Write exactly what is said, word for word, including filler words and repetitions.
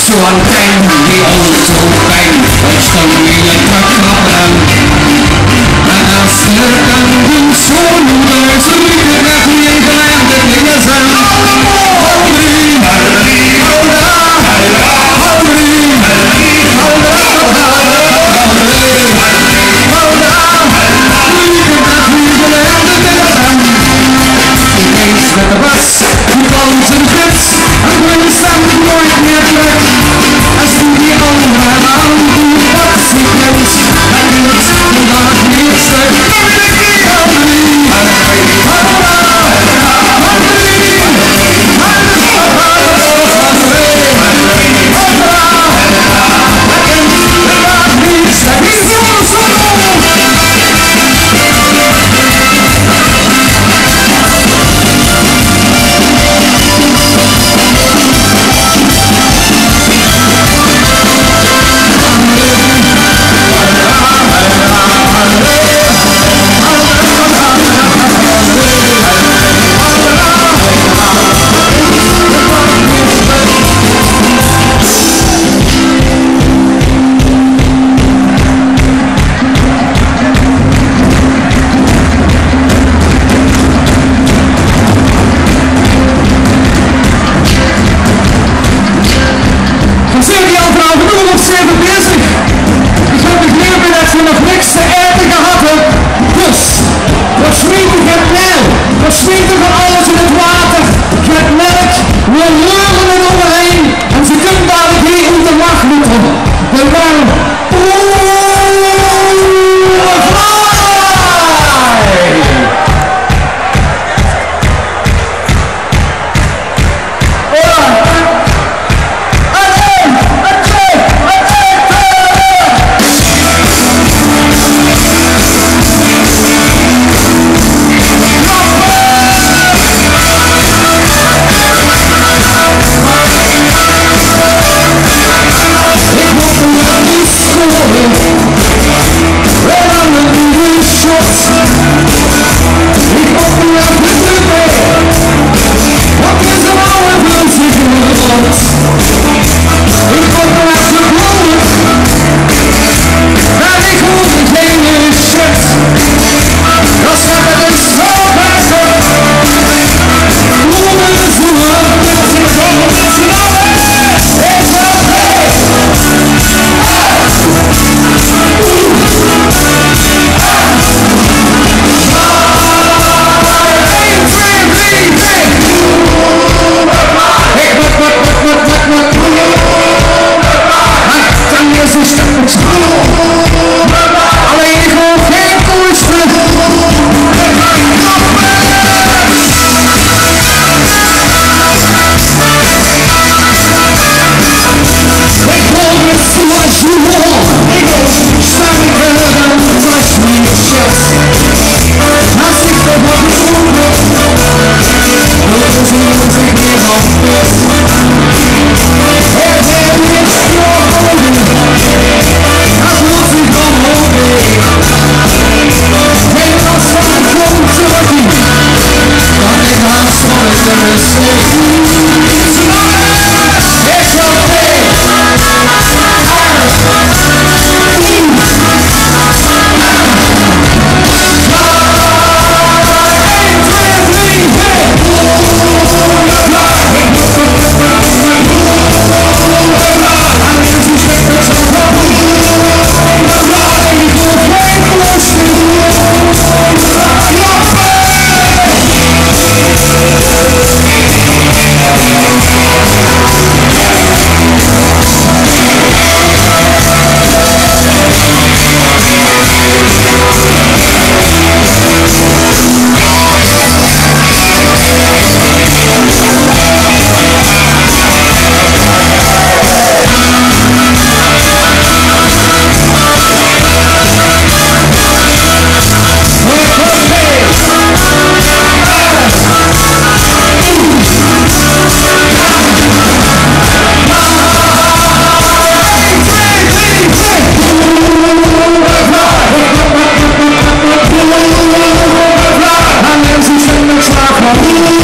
Zo'n trein die autopijn, het stond weer trappen. En als er dan een zo'n huis liep, dat hier gelijk de dingen zijn. Hourie, hourie, houda, hourie, hourie, houda, hourie, houda, liep dat hier gelijk de dingen zijn. Ineens met de bas, die bouwt zijn gids, en we staan nooit meer terug. Als die die anderen aan die wat zich neemt, dan is het vandaag niet stuk. Hourie, hourie, houda, hourie, Slaap